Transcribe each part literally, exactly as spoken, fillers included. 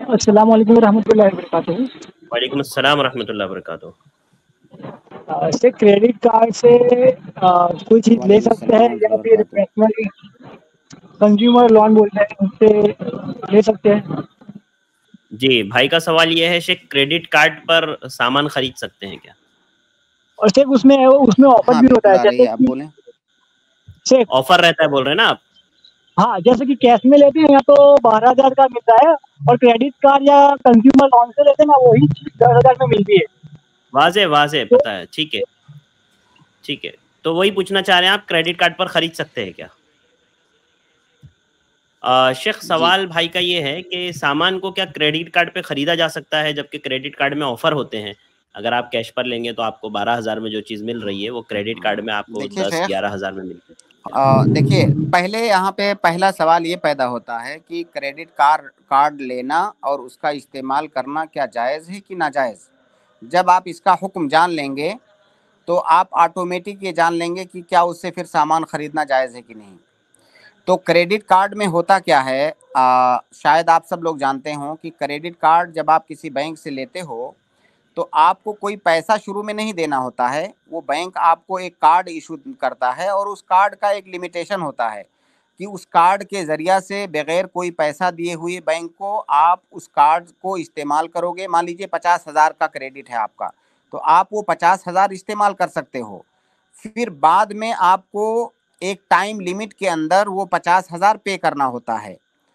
अस्सलाम वालेकुम रहमतुल्लाहि व बरकातहू। वालेकुम अस्सलाम रहमतुल्लाहि व बरकातहू। से क्रेडिट कार्ड से आ, कोई चीज ले सकते हैं या फिर पर्सनली कंज्यूमर लोन बोलते हैं उससे ले सकते हैं? जी, भाई का सवाल ये है शेख, क्रेडिट कार्ड पर सामान खरीद सकते हैं क्या? और शेख उसमें उसमें ऑफर हाँ, भी होता है, बिल्कुल आ रही जैसे है, आप कि बोलें। शेख ऑफर रहता है बोल रहे हैं ना आप? हाँ, जैसे कि कैश में लेते हैं या तो बारह हजार का मिलता है, और क्रेडिट कार्ड या कंज्यूमर लोन से लेते हैं ना वही दस हजार में मिलती है। वाज़ेह वाज़ेह तो पता है, ठीक है ठीक है। तो वही पूछना चाह रहे हैं आप, क्रेडिट कार्ड पर खरीद सकते हैं क्या? अ, शेख जी। सवाल भाई का ये है कि सामान को क्या क्रेडिट कार्ड पे खरीदा जा सकता है, जबकि क्रेडिट कार्ड में ऑफर होते हैं? अगर आप कैश पर लेंगे तो आपको बारह हज़ार में जो चीज़ मिल रही है वो क्रेडिट कार्ड में आपको देखिए दस शेख, ग्यारह हज़ार में मिलती है। अ, देखिए पहले यहाँ पे पहला सवाल ये पैदा होता है कि क्रेडिट कार्ड कार्ड लेना और उसका इस्तेमाल करना क्या जायज़ है कि नाजायज़? जब आप इसका हुक्म जान लेंगे तो आप ऑटोमेटिक ये जान लेंगे कि क्या उससे फिर सामान खरीदना जायज़ है कि नहीं। तो क्रेडिट कार्ड में होता क्या है, आ, शायद आप सब लोग जानते हो कि क्रेडिट कार्ड जब आप किसी बैंक से लेते हो तो आपको कोई पैसा शुरू में नहीं देना होता है। वो बैंक आपको एक कार्ड इशू करता है और उस कार्ड का एक लिमिटेशन होता है कि उस कार्ड के ज़रिया से बगैर कोई पैसा दिए हुए बैंक को आप उस कार्ड को इस्तेमाल करोगे। मान लीजिए पचास हज़ार का क्रेडिट है आपका, तो आप वो पचास हज़ार इस्तेमाल कर सकते हो। फिर बाद में आपको एक टाइम लिमिट के अंदर वो पचास हज़ार पे करना होता है,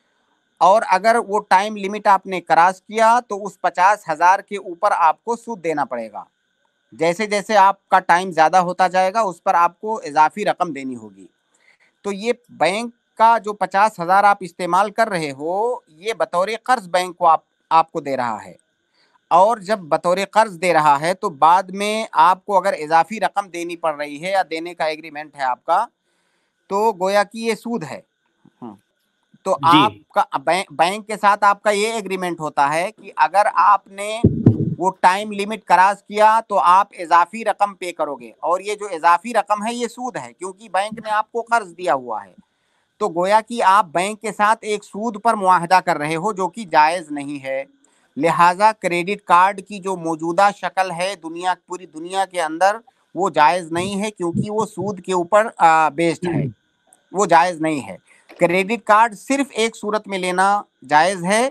और अगर वो टाइम लिमिट आपने क्रॉस किया तो उस पचास हज़ार के ऊपर आपको सूद देना पड़ेगा। जैसे जैसे आपका टाइम ज़्यादा होता जाएगा उस पर आपको इजाफी रकम देनी होगी। तो ये बैंक का जो पचास हज़ार आप इस्तेमाल कर रहे हो, ये बतौर कर्ज बैंक को आप आपको दे रहा है, और जब बतौर कर्ज दे रहा है तो बाद में आपको अगर इजाफी रकम देनी पड़ रही है या देने का एग्रीमेंट है आपका, तो गोया कि ये सूद है। तो जी। आपका बैंक बैंक के साथ आपका ये एग्रीमेंट होता है कि अगर आपने वो टाइम लिमिट क्रॉस किया तो आप इजाफी रकम पे करोगे, और ये जो इजाफी रकम है ये सूद है, क्योंकि बैंक ने आपको कर्ज दिया हुआ है। तो गोया कि आप बैंक के साथ एक सूद पर मुआहदा कर रहे हो जो कि जायज़ नहीं है। लिहाजा क्रेडिट कार्ड की जो मौजूदा शक्ल है दुनिया पूरी दुनिया के अंदर वो जायज़ नहीं है, क्योंकि वो सूद के ऊपर बेस्ड है, वो जायज़ नहीं है। क्रेडिट कार्ड सिर्फ एक सूरत में लेना जायज़ है,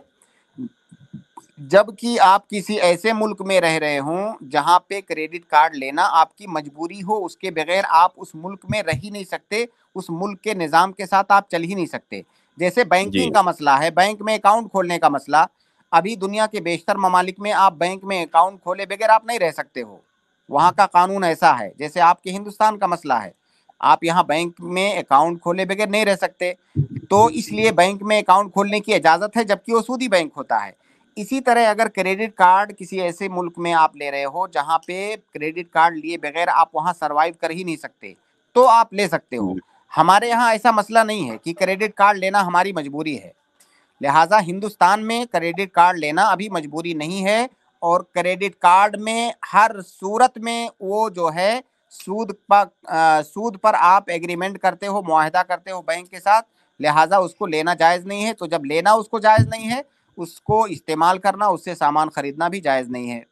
जबकि आप किसी ऐसे मुल्क में रह रहे हों जहां पे क्रेडिट कार्ड लेना आपकी मजबूरी हो, उसके बगैर आप उस मुल्क में रह ही नहीं सकते, उस मुल्क के निज़ाम के साथ आप चल ही नहीं सकते। जैसे बैंकिंग का मसला है, बैंक में अकाउंट खोलने का मसला, अभी दुनिया के बेशतर ममालिक में आप बैंक में अकाउंट खोले बगैर आप नहीं रह सकते हो, वहाँ का कानून ऐसा है। जैसे आपके हिंदुस्तान का मसला है, आप यहाँ बैंक में अकाउंट खोले बगैर नहीं रह सकते, तो इसलिए बैंक में अकाउंट खोलने की इजाज़त है, जबकि वो सूदी बैंक होता है। इसी तरह अगर क्रेडिट कार्ड किसी ऐसे मुल्क में आप ले रहे हो जहाँ पे क्रेडिट कार्ड लिए बगैर आप वहाँ सरवाइव कर ही नहीं सकते, तो आप ले सकते हो। हमारे यहाँ ऐसा मसला नहीं है कि क्रेडिट कार्ड लेना हमारी मजबूरी है, लिहाजा हिंदुस्तान में क्रेडिट कार्ड लेना अभी मजबूरी नहीं है, और क्रेडिट कार्ड में हर सूरत में वो जो है सूद पर सूद पर आप एग्रीमेंट करते हो, मुआहदा करते हो बैंक के साथ, लिहाजा उसको लेना जायज़ नहीं है। तो जब लेना उसको जायज़ नहीं है, उसको इस्तेमाल करना, उससे सामान खरीदना भी जायज़ नहीं है।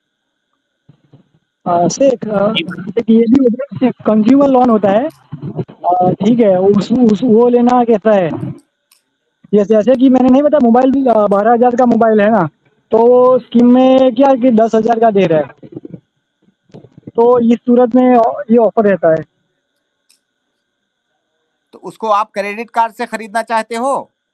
शेख एक ये भी होता है, कंज्यूमर लोन होता है, ठीक है, उस, उस वो लेना कैसा है? जैसे जैसे कि मैंने नहीं बताया मोबाइल बारह हजार का मोबाइल है ना, तो स्कीम में क्या कि दस हजार का दे रहा है, तो इस सूरत में ये ऑफर रहता है। तो उसको आप क्रेडिट कार्ड से खरीदना चाहते हो?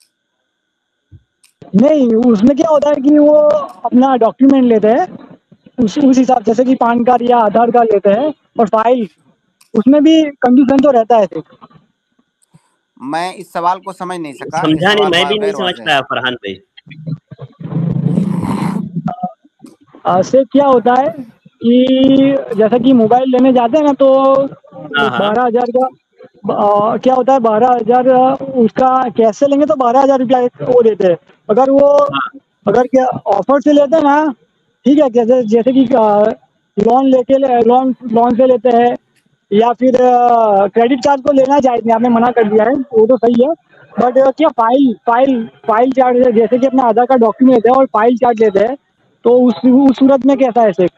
नहीं, उसमें क्या होता है कि वो अपना डॉक्यूमेंट लेते हैं उस उस हिसाब, जैसे कि पान कार्ड या आधार कार्ड लेते हैं, और फाइल उसमें भी कंडीशन तो रहता है। मैं इस सवाल को समझ नहीं सका, समझा नहीं, मैं भी नहीं गैर समझ वाज़ेह पाया है। फरहान भाई। से क्या होता है कि जैसा कि मोबाइल लेने जाते हैं ना, तो हाँ हाँ बारह हजार का आ, क्या होता है, बारह हजार उसका कैश से लेंगे तो बारह हजार रुपया वो देते हैं। अगर वो अगर क्या ऑफर से लेते हैं ना, ठीक है, जैसे जैसे कि लोन लेके लोन लोन से लेते हैं या फिर क्रेडिट कार्ड को लेना जायज नहीं, आपने मना कर दिया है वो तो सही है, बट क्या फाइल फाइल फाइल चार्ज है, जैसे कि अपना आधार कार्ड डॉक्यूमेंट है और फाइल चार्ज लेते हैं, तो उस उस सूरत में कैसा है शेख?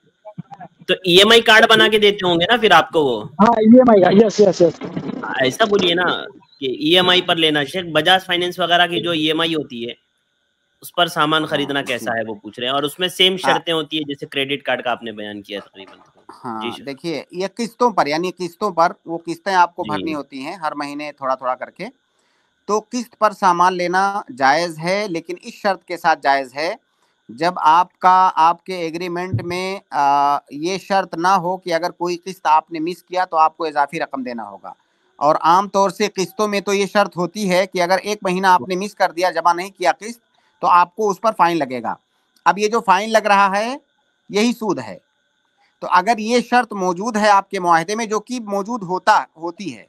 तो ईएमआई कार्ड बना के देते होंगे ना फिर आपको वो? हाँ ईएमआई का, यस यस यस। ऐसा बोलिए ना कि ईएमआई पर लेना। शेख बजाज फाइनेंस वगैरह की जो ईएमआई होती है उस पर सामान खरीदना कैसा है वो पूछ रहे हैं, और उसमें सेम शर्तें होती है जैसे क्रेडिट कार्ड का आपने बयान किया तकरीबन। जी हाँ शेख। देखिए, ये किस्तों पर, यानी किस्तों पर वो किस्तें आपको भरनी जी होती हैं हर महीने थोड़ा थोड़ा करके। तो किस्त पर सामान लेना जायज़ है, लेकिन इस शर्त के साथ जायज़ है, जब आपका आपके एग्रीमेंट में आ, ये शर्त ना हो कि अगर कोई किस्त आपने मिस किया तो आपको इजाफी रकम देना होगा। और आम तौर से किस्तों में तो ये शर्त होती है कि अगर एक महीना आपने मिस कर दिया, जमा नहीं किया किस्त, तो आपको उस पर फाइन लगेगा। अब ये जो फाइन लग रहा है यही सूद है। तो अगर ये शर्त मौजूद है आपके मुआहदे में, जो कि मौजूद होता होती है,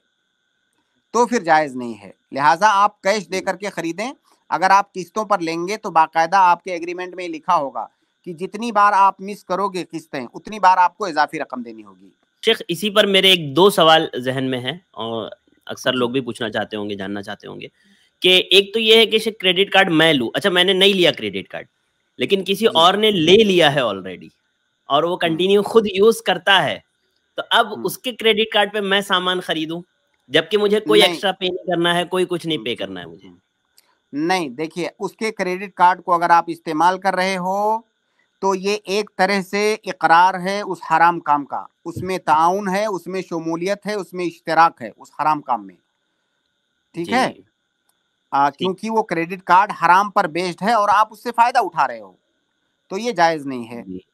तो फिर जायज़ नहीं है। लिहाजा आप कैश दे करके खरीदें। अगर आप किस्तों पर लेंगे तो बाकायदा आपके एग्रीमेंट में लिखा होगा कि जितनी बार आप मिस करोगे किस्तें, उतनी बार आपको इजाफी रकम देनी होगी। शेख, इसी पर मेरे एक दो सवाल जहन में है और अक्सर लोग भी पूछना चाहते होंगे, जानना चाहते होंगे कि एक तो ये है कि शेख क्रेडिट कार्ड मैं लूं, अच्छा मैंने नहीं लिया क्रेडिट कार्ड, लेकिन किसी जी। और ने ले लिया है ऑलरेडी और वो कंटिन्यू खुद यूज करता है, तो अब उसके क्रेडिट कार्ड पे मैं सामान खरीदूं जबकि मुझे कोई नहीं एक्स्ट्रा पे नहीं करना है, कोई कुछ नहीं पे करना है मुझे? नहीं, देखिए, उसके क्रेडिट कार्ड को अगर आप इस्तेमाल कर रहे हो तो ये एक तरह से इकरार है उस हराम काम का, उसमें ताउन है, उसमें शमूलियत है, उसमें इश्तिराक है उस हराम काम में। ठीक जी है? आ, ठीक। क्योंकि वो क्रेडिट कार्ड हराम पर बेस्ड है और आप उससे फायदा उठा रहे हो, तो ये जायज नहीं है। जी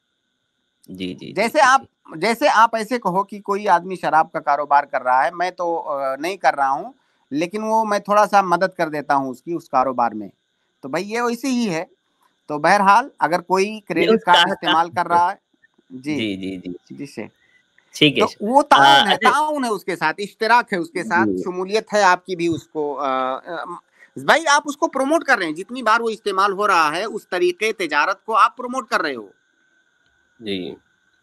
जी जी जी जैसे जी आप जी जैसे आप ऐसे कहो कि कोई आदमी शराब का कारोबार कर रहा है, मैं तो अ, नहीं कर रहा हूँ, लेकिन वो मैं थोड़ा सा मदद कर देता हूँ उसकी उस कारोबार में, तो भाई ये वैसे ही है। तो बहरहाल अगर कोई नहीं, क्रेडिट उस कार्ड कहा था। इस्तेमाल कर रहा है, जी जी जी जी जी से, ठीक है। तो वो आ, ताउन है, अच्छा। ताउन है उसके साथ, इश्तिराक है उसके साथ, जी शमूलियत है आपकी भी उसको। अ, अ, भाई आप उसको प्रमोट कर रहे हैं, जितनी बार वो इस्तेमाल हो रहा है उस तरीके तिजारत को आप प्रमोट कर रहे हो। जी।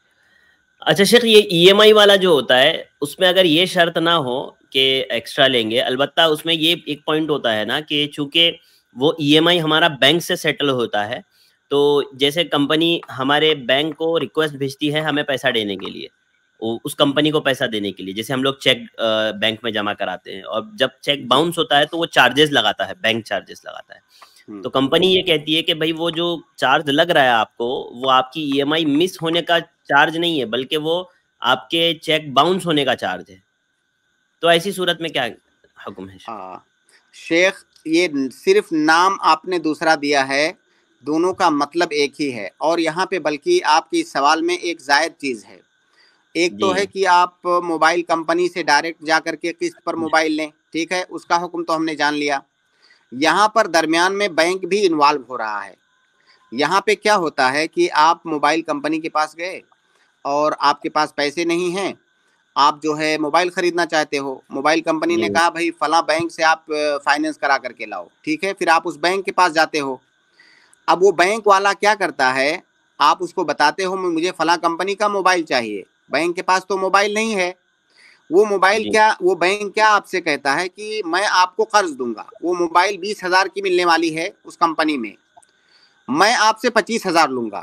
अच्छा शेख, ये ईएमआई वाला जो होता है उसमें अगर ये शर्त ना हो कि एक्स्ट्रा लेंगे, अलबत्ता उसमें ये एक पॉइंट होता है ना कि चूंकि वो ईएमआई हमारा बैंक से सेटल होता है, तो जैसे कंपनी हमारे बैंक को रिक्वेस्ट भेजती है हमें पैसा देने के लिए, उ- उस कंपनी को पैसा देने के लिए, जैसे हम लोग चेक बैंक में जमा कराते हैं और जब चेक जी। बाउंस होता है तो वो चार्जेस लगाता है, बैंक चार्जेस लगाता है। हम्म। तो कंपनी ये कहती है कि भाई वो जो चार्ज लग रहा है आपको, वो आपकी ईएमआई मिस होने का चार्ज नहीं है, बल्कि वो आपके चेक बाउंस होने का चार्ज है। तो ऐसी सूरत में क्या हुक्म है? हाँ शेख, ये सिर्फ नाम आपने दूसरा दिया है, दोनों का मतलब एक ही है। और यहाँ पे बल्कि आपके इस सवाल में एक जायद चीज़ है। एक जी तो है कि आप मोबाइल कंपनी से डायरेक्ट जा करके किस्त पर मोबाइल लें, ठीक है, उसका हुक्म तो हमने जान लिया। यहाँ पर दरमियान में बैंक भी इन्वॉल्व हो रहा है। यहाँ पे क्या होता है कि आप मोबाइल कंपनी के पास गए और आपके पास पैसे नहीं हैं, आप जो है मोबाइल खरीदना चाहते हो, मोबाइल कंपनी ने जी कहा भाई फला बैंक से आप फाइनेंस करा करके लाओ, ठीक है, फिर आप उस बैंक के पास जाते हो। अब वो बैंक वाला क्या करता है, आप उसको बताते हो मुझे फला कंपनी का मोबाइल चाहिए, बैंक के पास तो मोबाइल नहीं है। वो मोबाइल जी क्या वो बैंक क्या आपसे कहता है कि मैं आपको कर्ज दूंगा, वो मोबाइल बीस हजार की मिलने वाली है उस कंपनी में, मैं आपसे पच्चीस हजार लूंगा।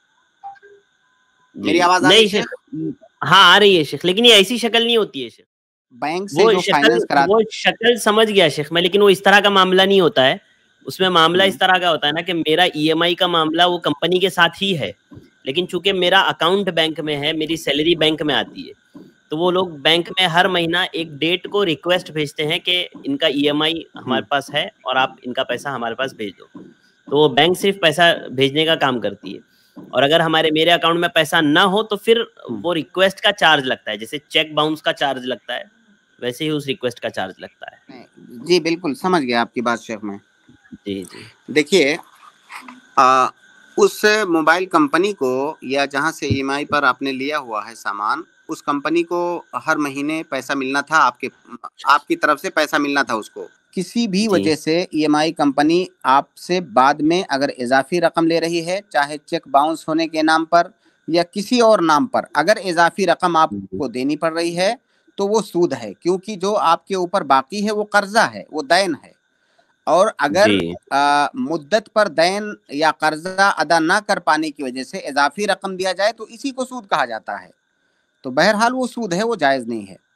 जी मेरी आवाज आ रही नहीं शेख? शेख। हाँ आ रही है शेख, लेकिन ये ऐसी शक्ल नहीं होती है शेख। बैंक से वो जो शक्ल फाइनेंस करा, वो शक्ल समझ गया शेख मैं, लेकिन वो इस तरह का मामला नहीं होता है। उसमें मामला इस तरह का होता है ना कि मेरा ईएमआई का मामला वो कंपनी के साथ ही है, लेकिन चूंकि मेरा अकाउंट बैंक में है, मेरी सैलरी बैंक में आती है, तो वो लोग बैंक में हर महीना एक डेट को रिक्वेस्ट भेजते हैं कि इनका ईएमआई हमारे पास है और आप इनका पैसा हमारे पास भेज दो। तो वो बैंक सिर्फ पैसा भेजने का काम करती है, और अगर हमारे मेरे अकाउंट में पैसा ना हो तो फिर वो रिक्वेस्ट का चार्ज लगता है, जैसे चेक बाउंस का चार्ज लगता है वैसे ही उस रिक्वेस्ट का चार्ज लगता है। जी बिल्कुल समझ गया आपकी बात शेख मैं। जी जी देखिए, आ, उस मोबाइल कंपनी को या जहाँ से ईएमआई पर आपने लिया हुआ है सामान, उस कंपनी को हर महीने पैसा मिलना था, आपके आपकी तरफ से पैसा मिलना था उसको। किसी भी जी वजह से ईएमआई कंपनी आपसे बाद में अगर इजाफी रकम ले रही है, चाहे चेक बाउंस होने के नाम पर, या किसी और नाम पर अगर इजाफी रकम आपको देनी पड़ रही है तो वो सूद है, क्योंकि जो आपके ऊपर बाकी है वो कर्जा है, वो दैन है। और अगर जी आ, मुद्दत पर दैन या कर्जा अदा ना कर पाने की वजह से इजाफी रकम दिया जाए तो इसी को सूद कहा जाता है। तो बहरहाल वो सूद है, वो जायज नहीं है।